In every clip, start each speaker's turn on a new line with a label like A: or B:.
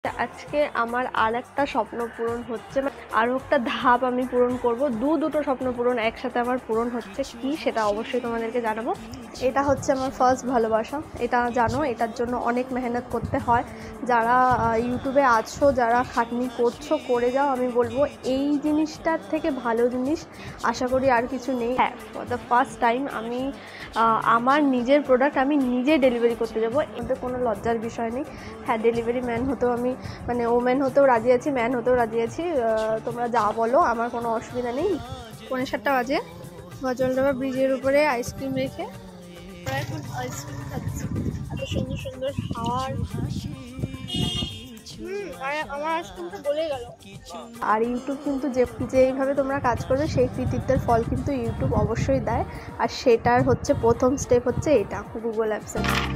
A: আজকে আমার আরেকটা স্বপ্ন পূরণ হচ্ছে, আরও একটা ধাপ আমি পূরণ করব। দুটো স্বপ্ন পূরণ একসাথে আমার পূরণ হচ্ছে। কি সেটা অবশ্যই তোমাদেরকে জানাবো। এটা হচ্ছে আমার ফার্স্ট ভালোবাসা। এটা জানো, এটার জন্য অনেক মেহনত করতে হয়। যারা ইউটিউবে আছো, যারা খাটনি করছো, করে যাও। আমি বলবো এই জিনিসটার থেকে ভালো জিনিস আশা করি আর কিছু নেই। হ্যাঁ, ফর দ্য ফার্স্ট টাইম আমি আমার নিজের প্রোডাক্ট আমি নিজে ডেলিভারি করতে যাবো। এতে কোনো লজ্জার বিষয় নেই। হ্যাঁ, ডেলিভারি ম্যান হতেও আমি ওম্যান হতেও রাজি আছি, ম্যান হতেও রাজি আছি। তোমরা যা বলো, আমার কোনো অসুবিধা নেই। 7:45 বাজে, গজলডোবা ব্রিজের উপরে আইসক্রিম রেখে আমরা এখন আইসক্রিম খাচ্ছি। এত সুন্দর সুন্দর হাওয়ার। আমার আইসক্রিমটা গলে গেল। আর ইউটিউব কিন্তু যেইভাবে তোমরা কাজ করবে সেই কৃতিত্বের ফল কিন্তু ইউটিউব অবশ্যই দেয়। আর সেটার হচ্ছে প্রথম স্টেপ হচ্ছে এটা, গুগল অ্যাপসে।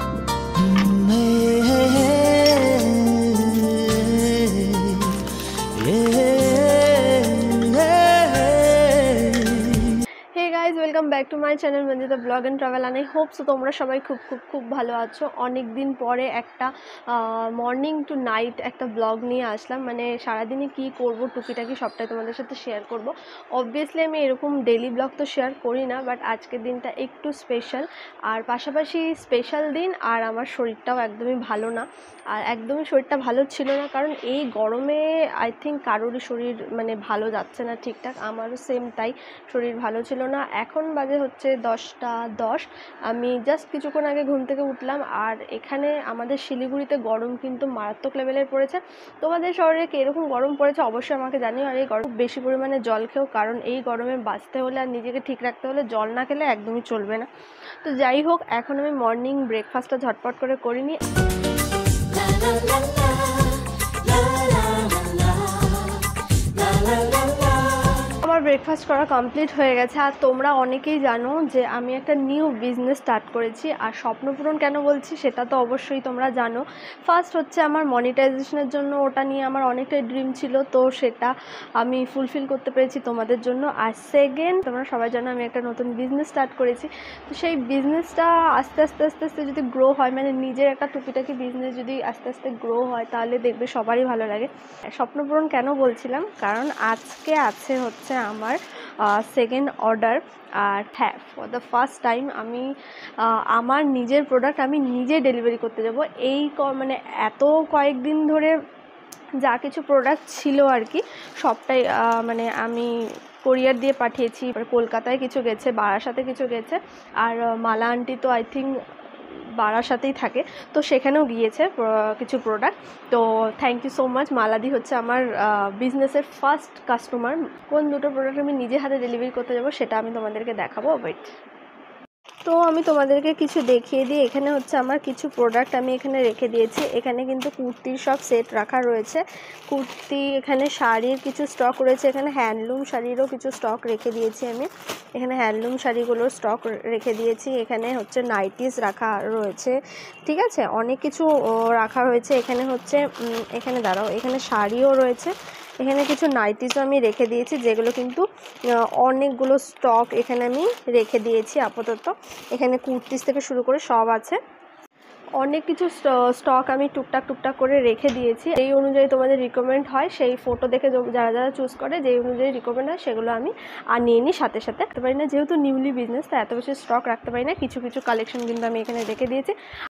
A: Welcome back to my channel Manjita blog and travel. And I hope so তোমরা সবাই খুব খুব খুব ভালো আছো। অনেক দিন পরে একটা মর্নিং টু নাইট একটা ব্লগ নিয়ে আসলাম। সারাদিনে কী করব টুকিটাকি সবটাই তোমাদের সাথে শেয়ার করব। অবভিয়াসলি আমি এরকম ডেলি ব্লগ তো শেয়ার করি না, বাট আজকের দিনটা একটু স্পেশাল। আর পাশাপাশি স্পেশাল দিন, আর আমার শরীরটাও একদমই ভালো না। আর একদমই শরীরটা ভালো ছিল না, কারণ এই গরমে আই থিঙ্ক কারোরই শরীর ভালো যাচ্ছে না ঠিকঠাক। আমারও সেম তাই, শরীর ভালো ছিল না। এখন বাজে হচ্ছে 10:10। আমি জাস্ট কিছুক্ষণ আগে ঘুম থেকে উঠলাম। আর এখানে আমাদের শিলিগুড়িতে গরম কিন্তু মারাত্মক লেভেলের পড়েছে। তোমাদের শহরে কীরকম গরম পড়েছে অবশ্যই আমাকে জানিও। আর এই গরম বেশি পরিমাণে জল খেও, কারণ এই গরমে বাঁচতে হলে আর নিজেকে ঠিক রাখতে হলে জল না খেলে একদমই চলবে না। তো যাই হোক, এখন আমি মর্নিং ব্রেকফাস্টটা ঝটপট করে করিনি। আমার ব্রেকফাস্ট করা কমপ্লিট হয়ে গেছে। আর তোমরা অনেকেই জানো যে আমি একটা নিউ বিজনেস স্টার্ট করেছি। আর স্বপ্নপূরণ কেন বলছি সেটা তো অবশ্যই তোমরা জানো। ফার্স্ট হচ্ছে আমার মনিটাইজেশনের জন্য, ওটা নিয়ে আমার অনেকটাই ড্রিম ছিল, তো সেটা আমি ফুলফিল করতে পেরেছি তোমাদের জন্য। আর সেকেন্ড, তোমরা সবাই জানো আমি একটা নতুন বিজনেস স্টার্ট করেছি। তো সেই বিজনেসটা আস্তে আস্তে আস্তে আস্তে যদি গ্রো হয়, নিজের একটা টুকিটাকি বিজনেস যদি আস্তে আস্তে গ্রো হয়, তাহলে দেখবে সবারই ভালো লাগে। স্বপ্নপূরণ কেন বলছিলাম, কারণ আজকে আছে হচ্ছে আমার সেকেন্ড অর্ডার। আর হ্যাঁ, ফর দ্য ফার্স্ট টাইম আমি আমার নিজের প্রোডাক্ট আমি নিজে ডেলিভারি করতে যাব। এই এত কয়েকদিন ধরে যা কিছু প্রোডাক্ট ছিল আর কি, সবটাই আমি কোরিয়ার দিয়ে পাঠিয়েছি। কলকাতায় কিছু গেছে, বারাসাতে কিছু গেছে। আর মালা আন্টি তো আই থিঙ্ক বারাসাতেই থাকে, তো সেখানেও গিয়েছে কিছু প্রোডাক্ট। তো থ্যাংক ইউ সো মাচ। মালাদি হচ্ছে আমার বিজনেসের ফার্স্ট কাস্টমার। কোন দুটো প্রোডাক্ট আমি নিজে হাতে ডেলিভারি করতে যাবো সেটা আমি তোমাদেরকে দেখাবো। ওয়েট, তো আমি তোমাদেরকে কিছু দেখিয়ে দিই। এখানে হচ্ছে আমার কিছু প্রোডাক্ট আমি এখানে রেখে দিয়েছি। এখানে কিন্তু কুর্তির সব সেট রাখা রয়েছে। কুর্তি, এখানে শাড়ির কিছু স্টক রয়েছে। এখানে হ্যান্ডলুম শাড়িরও কিছু স্টক রেখে দিয়েছি আমি। এখানে হ্যান্ডলুম শাড়িগুলোর স্টক রেখে দিয়েছি। এখানে হচ্ছে নাইটিস রাখা রয়েছে, ঠিক আছে, অনেক কিছু রাখা হয়েছে। এখানে হচ্ছে এখানে দাঁড়াও, এখানে শাড়িও রয়েছে। এখানে কিছু নাইটিসও আমি রেখে দিয়েছি, যেগুলো কিন্তু অনেকগুলো স্টক এখানে আমি রেখে দিয়েছি আপাতত। এখানে কুর্তিস থেকে শুরু করে সব আছে, অনেক কিছু স্টক আমি টুকটাক করে রেখে দিয়েছি। এই অনুযায়ী তোমাদের রিকমেন্ড হয়, সেই ফটো দেখে যারা যারা চুজ করে, যেই অনুযায়ী রিকমেন্ড হয় সেগুলো আমি নিয়ে নিই। সাথে সাথে রাখতে পারি না, যেহেতু নিউলি বিজনেস, তাই এত বেশি স্টক রাখতে পারি না। কিছু কিছু কালেকশন কিন্তু আমি এখানে রেখে দিয়েছি।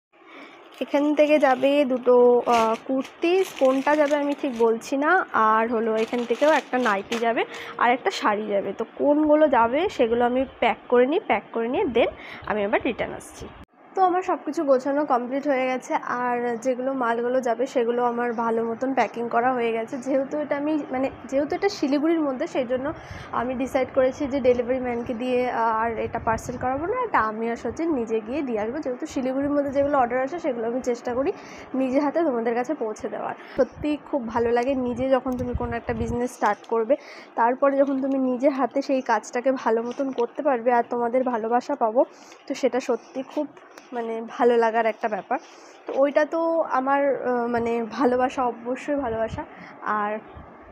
A: এখান থেকে যাবে দুটো কুর্তি, কোনটা যাবে আমি ঠিক বলছি না। আর হলো এখান থেকেও একটা নাইটি যাবে আর একটা শাড়ি যাবে। তো কোনগুলো যাবে সেগুলো আমি প্যাক করে নিই, প্যাক করে নিয়ে দেন আমি আবার রিটার্ন আসছি। তো আমার সব কিছু গোছানো কমপ্লিট হয়ে গেছে। আর যেগুলো মালগুলো যাবে সেগুলো আমার ভালো মতন প্যাকিং করা হয়ে গেছে। যেহেতু এটা আমি যেহেতু এটা শিলিগুড়ির মধ্যে, সেই জন্য আমি ডিসাইড করেছি যে ডেলিভারি ম্যানকে দিয়ে আর এটা পার্সেল করাবো না, এটা আমি আর সচিন নিজে গিয়ে দিয়ে আসবো। যেহেতু শিলিগুড়ির মধ্যে যেগুলো অর্ডার আসে সেগুলো আমি চেষ্টা করি নিজে হাতে তোমাদের কাছে পৌঁছে দেওয়ার। সত্যি খুব ভালো লাগে নিজে যখন তুমি কোনো একটা বিজনেস স্টার্ট করবে, তারপরে যখন তুমি নিজে হাতে সেই কাজটাকে ভালো মতন করতে পারবে আর তোমাদের ভালোবাসা পাবো, তো সেটা সত্যি খুব ভালো লাগার একটা ব্যাপার। তো ওইটা তো আমার ভালোবাসা, অবশ্যই ভালোবাসা। আর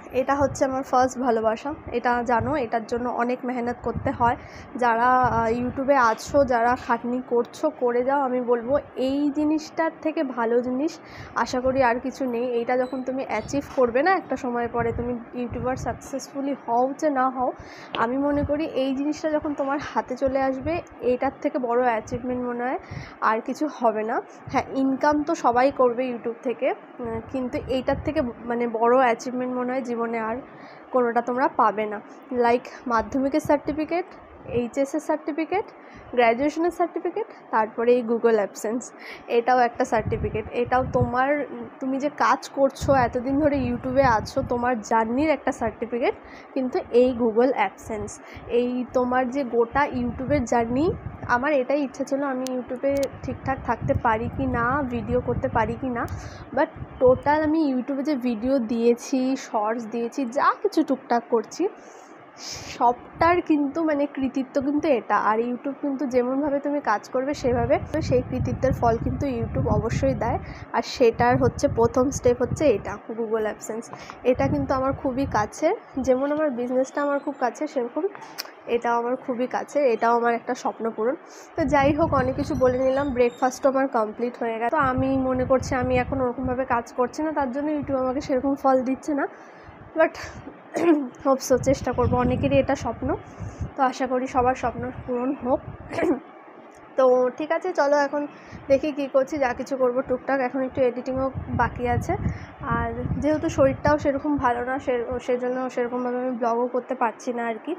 A: এটা হচ্ছে আমার ফার্স্ট ভালোবাসা। এটা জানো, এটার জন্য অনেক মেহনত করতে হয়। যারা ইউটিউবে আছো, যারা খাটনি করছো, করে যাও। আমি বলবো এই জিনিসটার থেকে ভালো জিনিস আশা করি আর কিছু নেই। এইটা যখন তুমি অ্যাচিভ করবে না একটা সময় পরে, তুমি ইউটিউবার সাকসেসফুলি হও যে না হও, আমি মনে করি এই জিনিসটা যখন তোমার হাতে চলে আসবে, এইটার থেকে বড় অ্যাচিভমেন্ট মনে হয় আর কিছু হবে না। হ্যাঁ, ইনকাম তো সবাই করবে ইউটিউব থেকে, কিন্তু এইটার থেকে মানে বড় অ্যাচিভমেন্ট মনে হয় জীবনে আর কোনোটা তোমরা পাবে না। লাইক মাধ্যমিকের সার্টিফিকেট, এইচএসের সার্টিফিকেট, গ্র্যাজুয়েশনের সার্টিফিকেট, তারপরে এই গুগল অ্যাডসেন্স, এটাও একটা সার্টিফিকেট। এটাও তুমি যে কাজ করছো, এতদিন ধরে ইউটিউবে আছো, তোমার জার্নির একটা সার্টিফিকেট কিন্তু এই গুগল অ্যাডসেন্স। এই তোমার যে গোটা ইউটিউবের জার্নি, আমার এটাই ইচ্ছা ছিল আমি ইউটিউবে ঠিকঠাক থাকতে পারি কি না, ভিডিও করতে পারি কি না, বাট টোটাল আমি ইউটিউবে যে ভিডিও দিয়েছি, শর্টস দিয়েছি, যা কিছু টুকটাক করছি, সবটার কিন্তু মানে কৃতিত্ব কিন্তু এটা। আর ইউটিউব কিন্তু যেমনভাবে তুমি কাজ করবে সেভাবে সেই কৃতিত্বের ফল কিন্তু ইউটিউব অবশ্যই দেয়। আর সেটার হচ্ছে প্রথম স্টেপ হচ্ছে এটা, গুগল অ্যাডসেন্স। এটা কিন্তু আমার খুবই কাছে, যেমন আমার বিজনেসটা আমার খুব কাছে, সেরকম এটাও আমার খুবই কাছে। এটাও আমার একটা স্বপ্ন পূরণ। তো যাই হোক, অনেক কিছু বলে নিলাম। ব্রেকফাস্টও আমার কমপ্লিট হয়ে গেছে। তো আমি মনে করছি আমি এখন ওরকমভাবে কাজ করছি না, তার জন্য ইউটিউব আমাকে সেরকম ফল দিচ্ছে না, বাট হোপসো, চেষ্টা করবো। অনেকেরই এটা স্বপ্ন, তো আশা করি সবার স্বপ্ন পূরণ হোক। তো ঠিক আছে, চলো এখন দেখি কী করছি। যা কিছু করবো টুকটাক, এখন একটু এডিটিংও বাকি আছে। আর যেহেতু শরীরটাও সেরকম ভালো না, সেজন্য সেরকমভাবে আমি ব্লগও করতে পারছি না আর কি।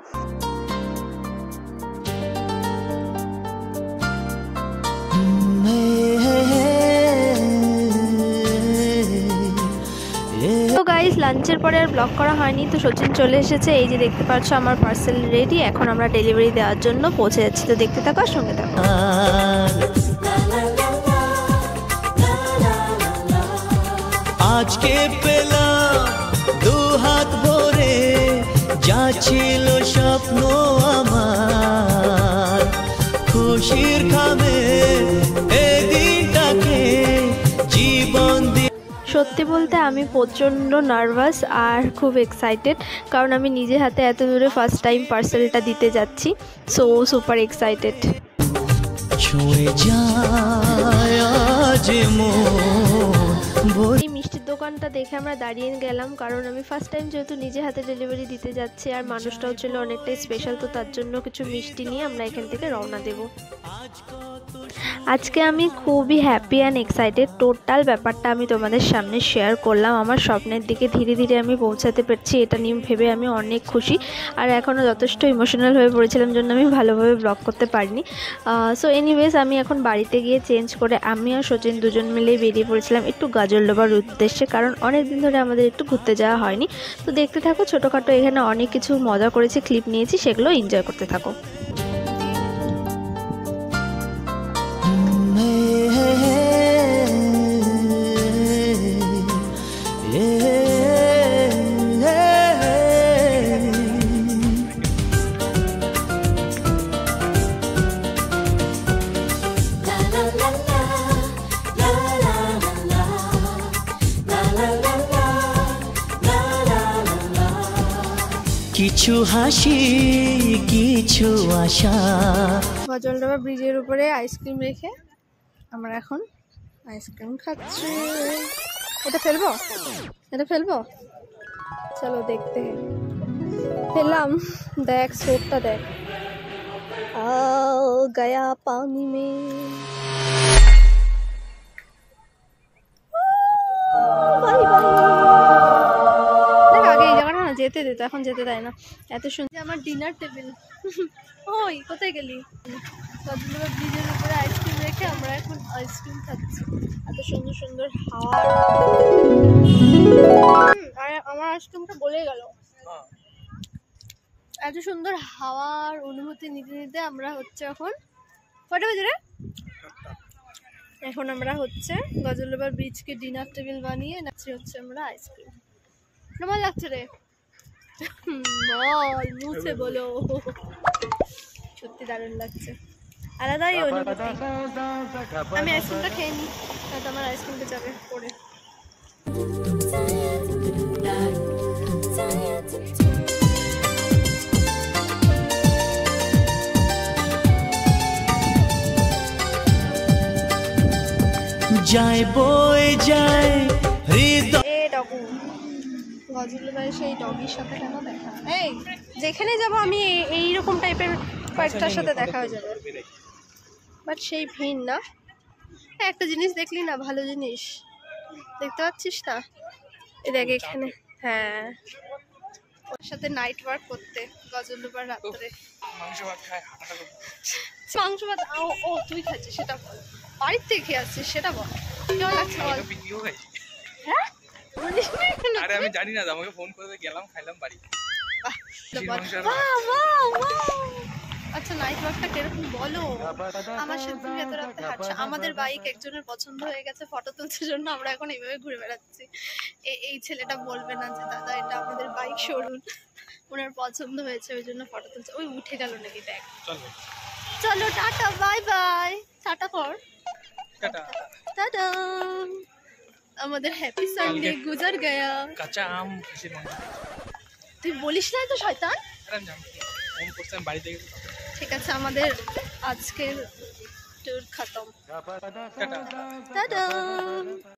A: তো গাইস, লাঞ্চের পরে আর ব্লগ করা হয়নি। তো সচিন চলে এসেছে, এই যে দেখতে পাচ্ছ আমার পার্সেল রেডি। এখন আমরা ডেলিভারি দেওয়ার জন্য পৌঁছে যাচ্ছি। তো দেখতে থাকো, সঙ্গে থাকো।
B: আজকে পেলাম দু হাত ভরে যা ছিল স্বপ্ন আমার, খুশির খামে এদিনটাকে জীবন দিয়ে।
A: সত্যি বলতে আমি প্রচণ্ড নার্ভাস আর খুব এক্সাইটেড, কারণ আমি নিজে হাতে এত দূরে ফার্স্ট টাইম পার্সেলটা দিতে যাচ্ছি। So super excited.
B: ছুঁয়ে যায় আজ
A: এই মিষ্টির দোকানটা দেখে আমরা দাঁড়িয়ে গেলাম, কারণ আমি ফার্স্ট টাইম যেহেতু নিজে হাতে ডেলিভারি দিতে যাচ্ছি, আর মানুষটাও ছিল অনেকটাই স্পেশাল, তো তার জন্য কিছু মিষ্টি নিয়ে আমরা এখান থেকে রওনা দেব। আজকে আমি খুবই হ্যাপি অ্যান্ড এক্সাইটেড। টোটাল ব্যাপারটা আমি তোমাদের সামনে শেয়ার করলাম। আমার স্বপ্নের দিকে ধীরে ধীরে আমি পৌঁছাতে পারছি, এটা নিয়ে ভেবে আমি অনেক খুশি। আর এখনও যথেষ্ট ইমোশনাল হয়ে পড়েছিলাম, জন্য আমি ভালোভাবে ব্লগ করতে পারিনি। সো এনিওয়েজ, আমি এখন বাড়িতে গিয়ে চেঞ্জ করে আমি আর সচিন দুজন মিলেই বেরিয়ে পড়েছিলাম একটু গাজলডোবার উদ্দেশ্যে, কারণ অনেক দিন ধরে আমাদের একটু ঘুরতে যাওয়া হয়নি। তো দেখতে থাকো, ছোটোখাটো এখানে অনেক কিছু মজা করেছি, ক্লিপ নিয়েছি, সেগুলো এনজয় করতে থাকো।
B: কিছু হাসি কিছু আশা।
A: গাজলডোবা ব্রিজের উপরে আইসক্রিম রেখে আমরা এখন আইসক্রিম খাচ্ছি। এটা ফেলবো, এটা ফেলবো, চলো দেখতে। ফেললাম, দেখ সোপটা দেখ। গয়া পানি মে যেতে দিত, এখন যেতে দেয় না। এত সুন্দর আমার ডিনার টেবিল। ওই কোথায় গেলি? গাজলডোবা ব্রিজের উপরে আইসক্রিম রেখে আমরা এখন আইসক্রিম খাচ্ছি। এত সুন্দর সুন্দর হাওয়া। আর আমার আইসক্রিমটা গলে গেল। এত সুন্দর হাওয়ার অনুভূতি নিতে নিতে আমরা হচ্ছে এখন কটা বাজে রে? এখন আমরা হচ্ছে গাজলডোবা ব্রিজকে ডিনার টেবিল বানিয়ে নাচি হচ্ছে আমরা আইসক্রিম। কেমন লাগছে রে? বল, মুছে বলো। সত্যি দারুণ লাগছে, আলাদাই অনুভূতি। আমি আইসক্রিমটা খেয়ে নিই, হয়তো আমার আইসক্রিমটা যাবে পরে।
B: যায় বয়ে যায় হৃদয়।
A: এ ডগু গজল ভাই সেই ডগির সাথে কেন দেখা? এই যেখানে যাব আমি এইরকম টাইপের কয়েকটার সাথে দেখা হয়ে যাবে, বাট সেই ভিন না। একটা জিনিস দেখলি না, ভালো জিনিস দেখতে পাচ্ছিস না? এই দেখ এখানে, হ্যাঁ ওর সাথে নাইট ওয়ার্ক করতে গজলডোবার রাত্রে
C: মাংস ভাত খায়
A: মাংস ভাত। ও তুই খাচ্ছিস সেটা বল, বাড়ির থেকে খেয়ে আসছিস সেটা বল, কেমন লাগছে বল?
C: ভিডিও খাইছি।
A: হ্যাঁ বলিস না কেন?
C: আরে আমি জানি না, আমাকে ফোন করে গেলাম, খাইলাম বাড়ি।
A: আচ্ছা নাইট ওয়াকটা কিরকম বলো? আমার সাথে তুমি এত রাতে হাঁটছো। আমাদের বাইক একজনের পছন্দ হয়ে গেছে ফটো তুলতে জন্য, আমরা এখন এইভাবে ঘুরে বেড়াচ্ছি। এই ছেলেটা বলবে না যে দাদা এটা আমাদের বাইক শোরুম, ওনার পছন্দ হয়েছে ওই জন্য ফটো তুলছে। ওই উঠে গেল নাকি দেখ। চলো টাটা, বাই বাই। টাটা কর, টাটা। আমাদের হ্যাপি সানডে গুজার গয়া।
C: কাঁচা আম খাসির মাংস।
A: তুই বলিস না তো শয়তান।
C: আরে আমি জানি, ফোন করছি আমি বাড়িতে গেছি।
A: ঠিক আছে, আমাদের আজকের ট্যুর খতম।
C: টাটা।
A: টাটা।